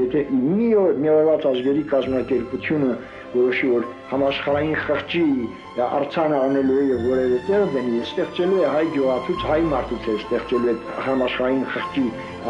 եթե միավորված ազգերի կազմակերպությունը որոշի, որ համաշխարհային խղճի արձանը անելու եւ որևէ տեղ դնի, ստեղծելու է հայ գյուղացուց, հայ մարդուց է ստեղծելու այդ համաշխարհային խղճի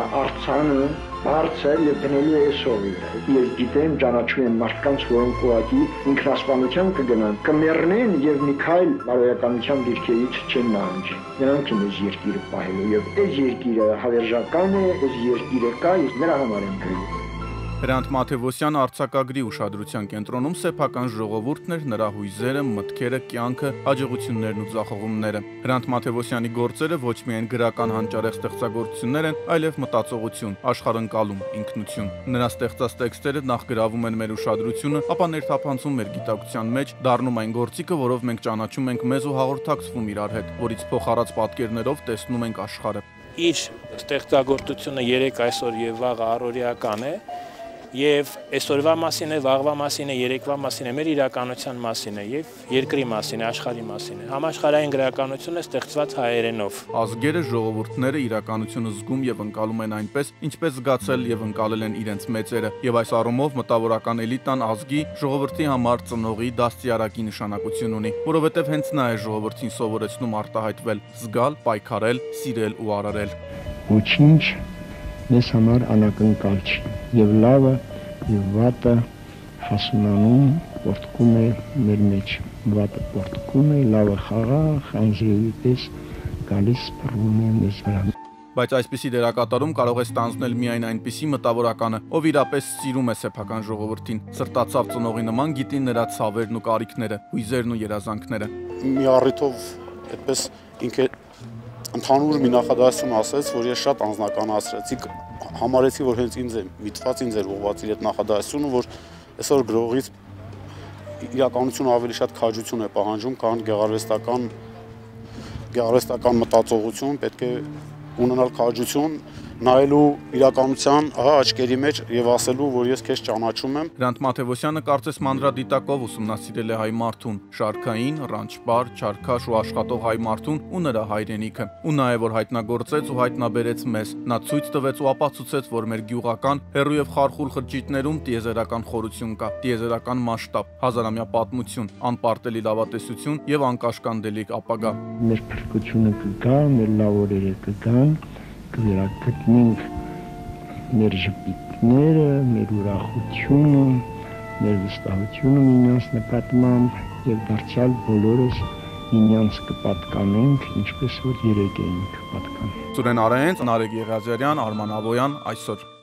արձանը բարձր եւ դնելու է սովի։ Ես գիտեմ, ճանաչում եմ մարդկանց, որոնք ուղղակի ինքնասպանության կգնան, կմեռնեն եւ մի քայլ բարոյականության դիրքերից չեն նահանջի։ Նրանք են այս երկիրը պահելու եւ այս երկիրը հավերժական է, այս երկիրը կա, ես նրա համար եմ գրում։ Հրանտ Մաթևոսյանը արձակագրի ուշադրության կենտրոնում սեփական ժողովուրդն էր, նրա հույզերը, մտքերը, կյանքը, հաջողություններն ու ձախողումները։ Հրանտ Մաթևոսյանի գործերը ոչ միայն գրական հանճարեղ ստեղծագործություններ են, այլև մտածողություն, աշխարհընկալում, ինքնություն։ Նրա ստեղծած տեքստերը նախ գրավում են մեր ուշադրությունը, ապա ներթափանցում մեր գիտակցության մեջ, դառնում այն գործիքը, որով մենք ճանաչում ենք մեզ ու հաղորդակցվում իրար հետ, որից փոխառած պատկերներով տեսնում ենք աշխարհը։ Իր ստեղծագործությունը երեք այսօր եւ վաղ առօրեական է։ Եվ այսօրվա մասին է, վաղվա մասին է, երեկվա մասին է, մեր իրականության մասին է եւ երկրի մասին է, աշխարհի մասին է։ Համաշխարհային գրականությունը ստեղծված հայերենով։ Ազգերը, ժողովուրդները իրականությունը զգում եւ ընկալում են այնպես, ինչպես զգացել եւ ընկալել են իրենց մեծերը, եւ այս առումով մտավորական էլիտան ազգի, ժողովրդի համար ծնողի, դաստիարակի նշանակություն ունի, որովհետեւ հենց նա է ժողովրդին սովորեցնում արտահայտվել, զգալ, պայքարել, սիրել ու արարել։ Ոչինչ մեզ համար անակնկալ չի, եւ լավը եւ վատը հասունանում, պորտկում է մեր մեջ, վատը պորտկում է, լավը խաղաղ, անձրևի պես գալիս սպառվում է մեզ վրա։ Բայց այսպիսի դերակատարում կարող է ստանձնել միայն այնպիսի մտավորականը, ով իրապես սիրում է սեփական ժողովրդին, սրտացավ ծնողի նման գիտի նրա ցավերն ու կարիքները, հույզերն ու երազանքները։ Մի առիթով այդպես ինքը ընդհանուր մի նախադասություն ասեց, որ ես շատ անձնականացրեցի, համարեցի, որ հենց ինձ է միտված, ինձ էր ուղղված իր այդ նախադասությունը, որ այսօր գրողից իրականությունը ավելի շատ քաջություն է պահանջում, քան գեղարվեստական մտածողություն, պետք է ունենալ քաջություն, նայելու իրականության աչքերի մեջ եւ ասելու, որ ես քեզ ճանաչում եմ։ Հրանտ Մաթևոսյանը կարծես մանրադիտակով ուսումնասիրել է հայ մարդուն, շարքային, ռանչպար, չարքաշ ու աշխատող հայ մարդուն ու նրա հայրենիքը։ Ու նաեւ որ հայտնագործեց ու հայտնաբերեց մեզ, նա ցույց տվեց ու ապացուցեց, որ մեր գյուղական, հեռու եւ խարխուլ խրճիթներում տիեզերական խորություն կա, տիեզերական մասշտաբ, հազարամյա պատմություն, անպարտելի լավատեսություն եւ անկաշկանդելի ապագա։ Մեր փրկությունը կգա, մեր լավ օրերը կգան, կվերագտնենք մեր ժպիտները, մեր ուրախությունը, մեր վստահությունը միմյանց նկատմամբ եւ դարձյալ բոլորս միմյանց կպատկանենք, ինչպես որ երեք էինք պատկանում։ Սուրեն Արենց, Նարեկ Եղիազարյան, Արման Աբոյան, այսօր։